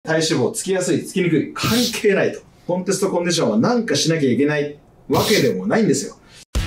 体脂肪つきやすい、つきにくい、関係ないと。コンテストコンディションは何かしなきゃいけないわけでもないんですよ。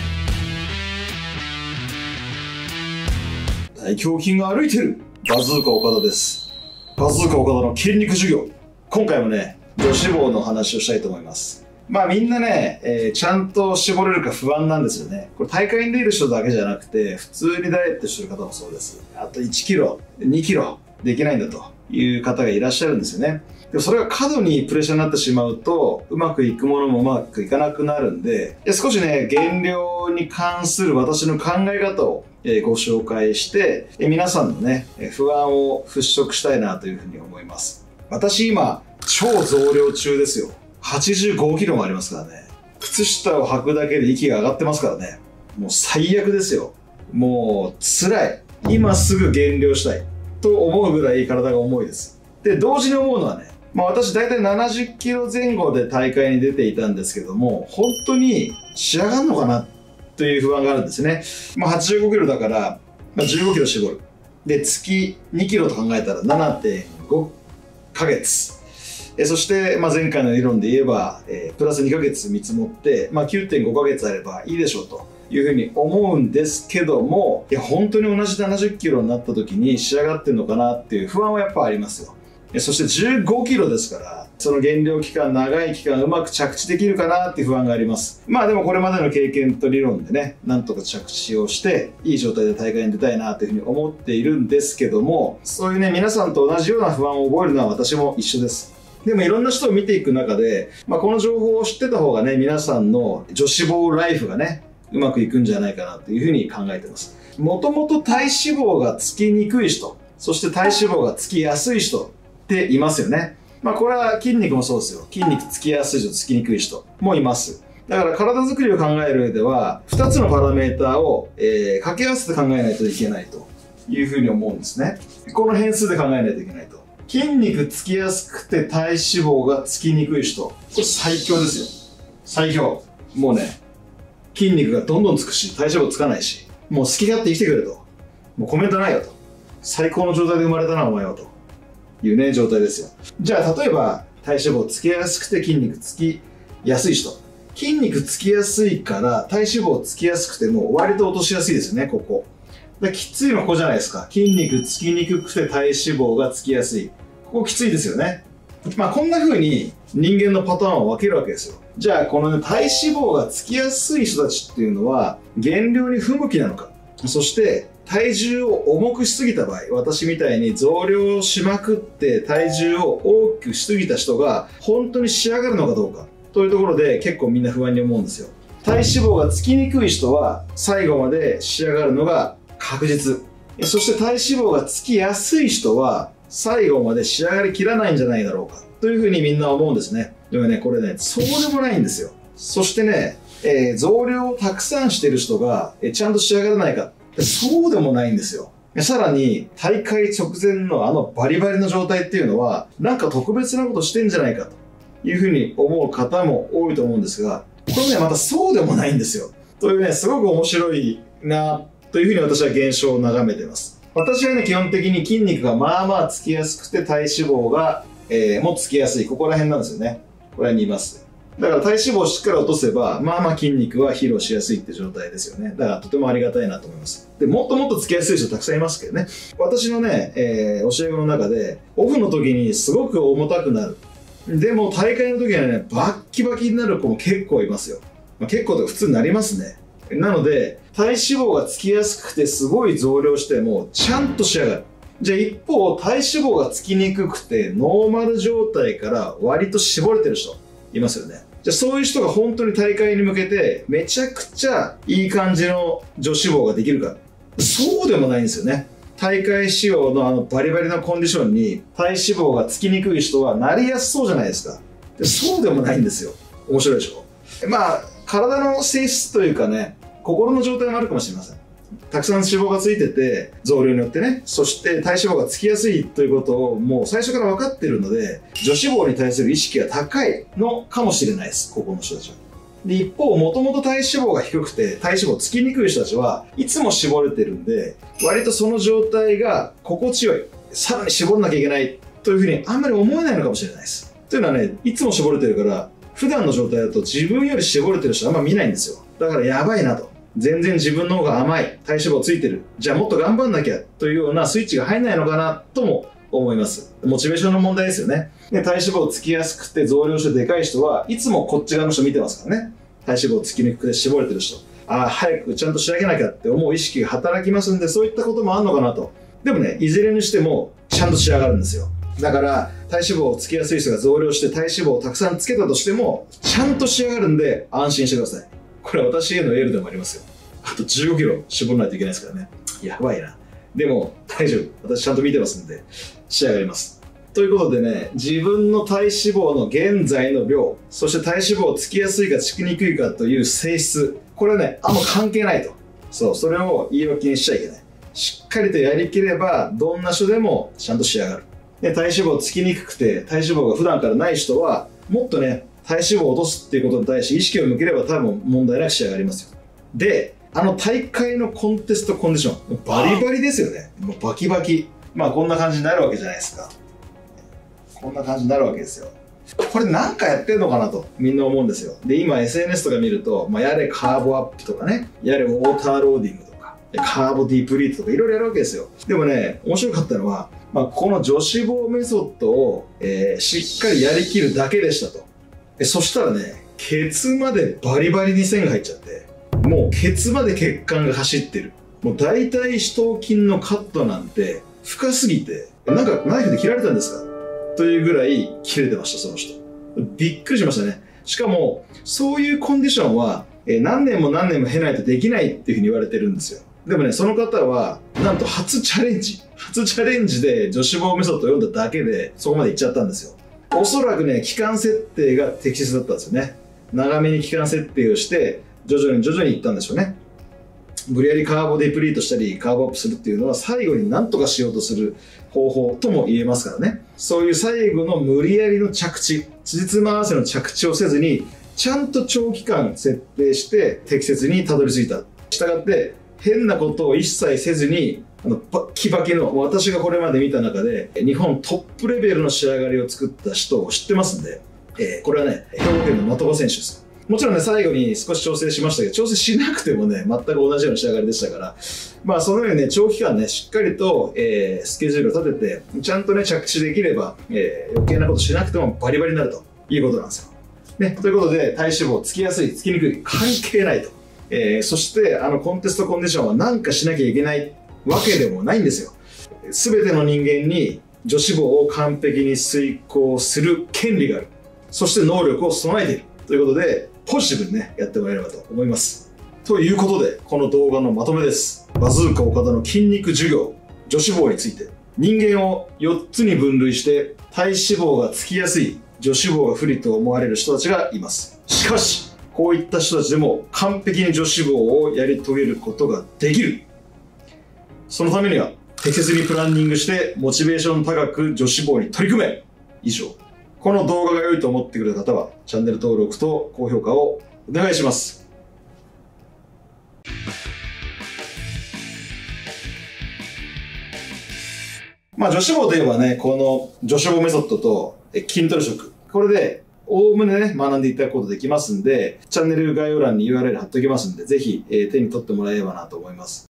大胸筋が歩いてるバズーカ岡田です。バズーカ岡田の筋肉授業。今回もね、女子肪の話をしたいと思います。まあみんなね、ちゃんと絞れるか不安なんですよね。これ大会に出る人だけじゃなくて、普通にダイエットしてる方もそうです。あと1キロ、2キロできないんだという方がいらっしゃるんですよね。でもそれが過度にプレッシャーになってしまうと、うまくいくものもうまくいかなくなるんで、少しね、減量に関する私の考え方をご紹介して、皆さんのね、不安を払拭したいなというふうに思います。私今、超増量中ですよ。85キロもありますからね。靴下を履くだけで息が上がってますからね。もう最悪ですよ。もう辛い。今すぐ減量したい。と思うぐらい体が重いです。で、同時に思うのはね、私大体70キロ前後で大会に出ていたんですけども、本当に仕上がるのかなという不安があるんですね。85キロだから、15キロ絞る。で、月2キロと考えたら 7.5 ヶ月。そして、前回の理論で言えば、プラス2ヶ月見積もって、9.5 ヶ月あればいいでしょうというふうに思うんですけども、いや、本当に同じ70キロになった時に仕上がってるのかなっていう不安はやっぱありますよ。そして15キロですから、その減量期間、長い期間うまく着地できるかなっていう不安があります。でもこれまでの経験と理論でね、なんとか着地をして、いい状態で大会に出たいなというふうに思っているんですけども、そういうね、皆さんと同じような不安を覚えるのは私も一緒です。でもいろんな人を見ていく中で、この情報を知ってた方がね、皆さんの女子肪ライフがね、うまくいくんじゃないかなというふうに考えてます。もともと体脂肪がつきにくい人、そして体脂肪がつきやすい人っていますよね。これは筋肉もそうですよ。筋肉つきやすい人、つきにくい人もいます。だから体作りを考える上では、2つのパラメーターを、掛け合わせて考えないといけないというふうに思うんですね。この変数で考えないといけないと。筋肉つきやすくて体脂肪がつきにくい人。これ最強ですよ。最強。もうね、筋肉がどんどんつくし、体脂肪つかないし、もう好き勝手生きてくれと。もうコメントないよと。最高の状態で生まれたな、お前はというね、状態ですよ。じゃあ、例えば、体脂肪つきやすくて筋肉つきやすい人。筋肉つきやすいから体脂肪つきやすくても割と落としやすいですよね、ここ。きついのここじゃないですか。筋肉つきにくくて体脂肪がつきやすい。ここきついですよね。こんな風に人間のパターンを分けるわけですよ。じゃあ、このね、体脂肪がつきやすい人たちっていうのは、減量に不向きなのか。そして、体重を重くしすぎた場合、私みたいに増量しまくって体重を大きくしすぎた人が、本当に仕上がるのかどうか。というところで結構みんな不安に思うんですよ。体脂肪がつきにくい人は、最後まで仕上がるのが確実。そして体脂肪がつきやすい人は、最後まで仕上がりきらないんじゃないだろうか。というふうにみんな思うんですね。でもね、これね、そうでもないんですよ。そしてね、増量をたくさんしてる人が、ちゃんと仕上がらないか。そうでもないんですよ。さらに、大会直前のあのバリバリの状態っていうのは、なんか特別なことしてんじゃないかというふうに思う方も多いと思うんですが、これね、またそうでもないんですよ。というね、すごく面白いな、というふうに私は現象を眺めています。私はね、基本的に筋肉がまあまあつきやすくて体脂肪が、もつきやすい。ここら辺なんですよね。これにいます。だから体脂肪をしっかり落とせば、まあまあ筋肉は披露しやすいって状態ですよね。だからとてもありがたいなと思います。で、もっともっとつきやすい人たくさんいますけどね。私のね、教え子の中で、オフの時にすごく重たくなる。でも大会の時はね、バッキバキになる子も結構いますよ。結構とか普通になりますね。なので、体脂肪がつきやすくてすごい増量しても、ちゃんと仕上がる。じゃあ一方、体脂肪がつきにくくて、ノーマル状態から割と絞れてる人、いますよね。じゃあそういう人が本当に大会に向けて、めちゃくちゃいい感じの女子肪ができるか。そうでもないんですよね。大会仕様のあのバリバリなコンディションに、体脂肪がつきにくい人はなりやすそうじゃないですか。でそうでもないんですよ。面白いでしょ。体の性質というかね、心の状態もあるかもしれません。たくさん脂肪がついてて、増量によってね、そして体脂肪がつきやすいということをもう最初から分かっているので、女子肪に対する意識が高いのかもしれないです、ここの人たちは。で、一方、もともと体脂肪が低くて、体脂肪つきにくい人たちはいつも絞れてるんで、割とその状態が心地よい。さらに絞らなきゃいけないというふうにあんまり思えないのかもしれないです。というのはね、いつも絞れてるから、普段の状態だと自分より絞れてる人あんま見ないんですよ。だからやばいなと。全然自分の方が甘い。体脂肪ついてる。じゃあもっと頑張んなきゃというようなスイッチが入んないのかなとも思います。モチベーションの問題ですよね。で、体脂肪つきやすくて増量してでかい人はいつもこっち側の人見てますからね。体脂肪つきにくくて絞れてる人。ああ、早くちゃんと仕上げなきゃって思う意識が働きますんで、そういったこともあるのかなと。でもね、いずれにしてもちゃんと仕上がるんですよ。だから体脂肪をつけやすい人が増量して体脂肪をたくさんつけたとしてもちゃんと仕上がるんで安心してください。これは私へのエールでもありますよ。あと15キロ絞らないといけないですからね。やばいな。でも大丈夫。私ちゃんと見てますんで仕上がります。ということでね、自分の体脂肪の現在の量、そして体脂肪をつきやすいかつきにくいかという性質、これはね、あんま関係ないと。そう、それを言い訳にしちゃいけない。しっかりとやりきればどんな人でもちゃんと仕上がる。で、体脂肪つきにくくて体脂肪が普段からない人はもっとね、体脂肪を落とすっていうことに対して意識を向ければ多分問題なく仕上がりますよ。で、大会のコンテストコンディション、バリバリですよね。もうバキバキ。まあこんな感じになるわけじゃないですか。こんな感じになるわけですよ。これなんかやってんのかなとみんな思うんですよ。で、今 SNS とか見ると、やれカーボアップとかね、やれウォーターローディングとか、カーボディープリートとかいろいろやるわけですよ。でもね、面白かったのは、この女子肪メソッドを、しっかりやりきるだけでしたと。そしたらね、ケツまでバリバリに線が入っちゃって、もうケツまで血管が走ってる。もう大腿四頭筋のカットなんて深すぎて、なんかナイフで切られたんですかというぐらい切れてました、その人。びっくりしましたね。しかも、そういうコンディションは、何年も何年も経ないとできないっていうふうに言われてるんですよ。でもね、その方は、なんと初チャレンジで女子肪メソッドを読んだだけで、そこまで行っちゃったんですよ。おそらくね、期間設定が適切だったんですよね。長めに期間設定をして、徐々に行ったんでしょうね。無理やりカーボディプリートしたりカーボアップするっていうのは最後に何とかしようとする方法とも言えますからね。そういう最後の無理やりの着地、辻褄合わせの着地をせずに、ちゃんと長期間設定して適切にたどり着いた。したがって変なことを一切せずに、バキバキの、私がこれまで見た中で日本トップレベルの仕上がりを作った人を知ってますんで、これはね、兵庫県の的場選手です。もちろんね、最後に少し調整しましたけど、調整しなくてもね、全く同じような仕上がりでしたから、そのようにね、長期間ね、しっかりと、スケジュールを立てて、ちゃんとね、着地できれば、余計なことしなくてもバリバリになるということなんですよ。ね、ということで、体脂肪つきやすい、つきにくい、関係ないと。そして、コンテストコンディションは何かしなきゃいけないわけでもないんですよ。すべての人間に女子肪を完璧に遂行する権利がある。そして能力を備えている。ということで、ポジティブにね、やってもらえればと思います。ということで、この動画のまとめです。バズーカ岡田の筋肉授業、女子肪について。人間を4つに分類して、体脂肪がつきやすい、女子肪が不利と思われる人たちがいます。しかし、こういった人たちでも完璧に女子肪をやり遂げることができる。そのためには、適切にプランニングして、モチベーション高く女子肪に取り組め。以上。この動画が良いと思ってくれた方は、チャンネル登録と高評価をお願いします。女子肪といえばね、この女子肪メソッドと筋トレ食。これで、おおむねね、学んでいただくことできますんで、チャンネル概要欄に URL 貼っておきますんで、ぜひ手に取ってもらえればなと思います。